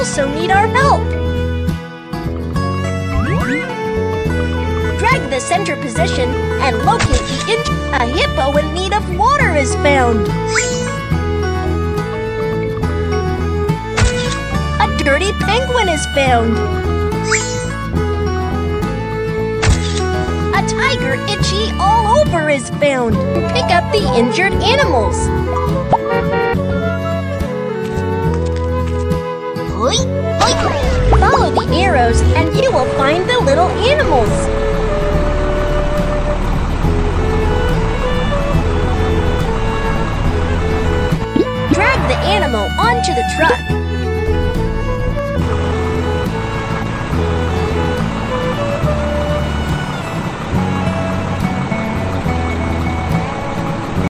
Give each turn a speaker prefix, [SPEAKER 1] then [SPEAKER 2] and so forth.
[SPEAKER 1] also need our help. Drag the center position and locate a hippo in need of water is found. A dirty penguin is found. A tiger itchy all over is found. Pick up the injured animals. Follow the arrows and you will find the little animals. Drag the animal onto the truck.